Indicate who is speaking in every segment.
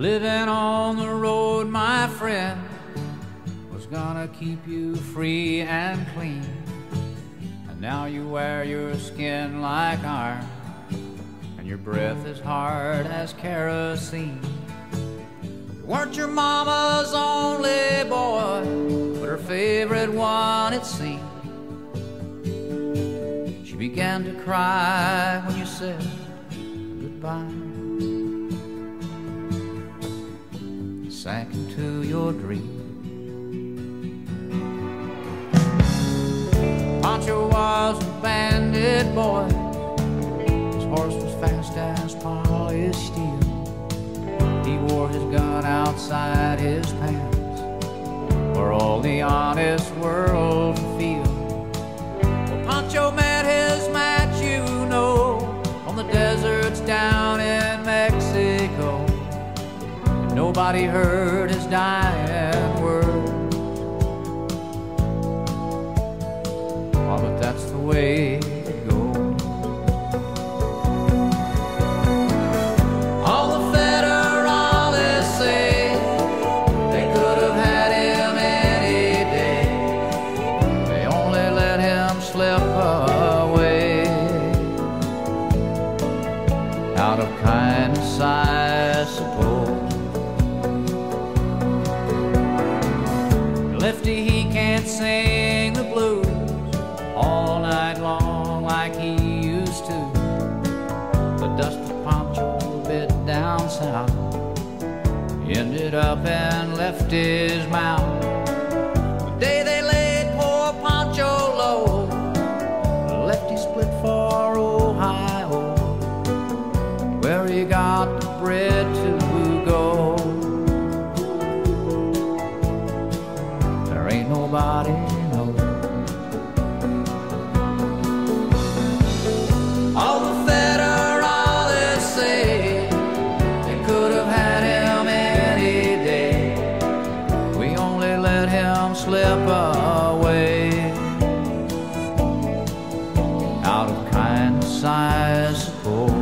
Speaker 1: Living on the road, my friend, was gonna keep you free and clean. And now you wear your skin like iron, and your breath is hard as kerosene. You weren't your mama's only boy, but her favorite one, it seemed. She began to cry when you said goodbye. Sank into your dream. Pancho was a bandit boy. His horse was fast as polished steel. He wore his gun outside his pants for all the honest world to feel. Well, Pancho met his match, you know, on the deserts down in Mexico. Nobody heard his dying words. Oh, but that's the way it goes. All the federales say they could have had him any day. They only let him slip away. Out of kindness, I suppose. Lefty, he can't sing the blues all night long like he used to. The dust of Pancho a bit down south ended up and left his mouth. The day they laid poor Pancho low, Lefty split for Ohio, where he got the bread to go. Nobody knows. All the federales say they could have had him any day. We only let him slip away. Out of kindness, I suppose.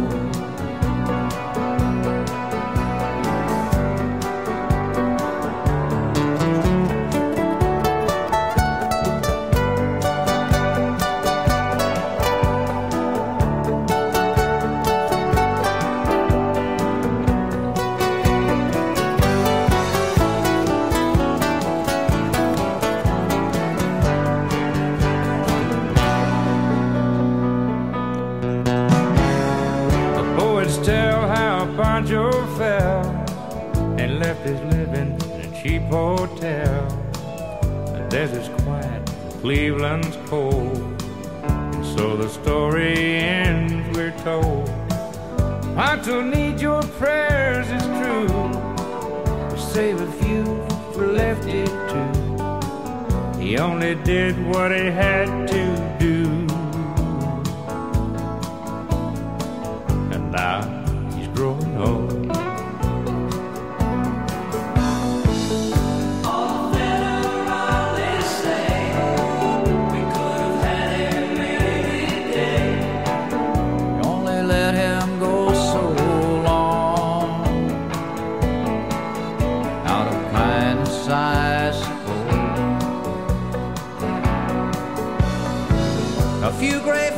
Speaker 2: Tell how Pancho fell and left his living in a cheap hotel. The desert's quiet, Cleveland's cold, and so the story ends, we're told. Pancho needs your prayers, it's true, to save a few for Lefty too. He only did what he had to do. Now he's growing old.
Speaker 1: All the federales say we could have had him any day. We only let him go so long. Out of kindness, I suppose. A few great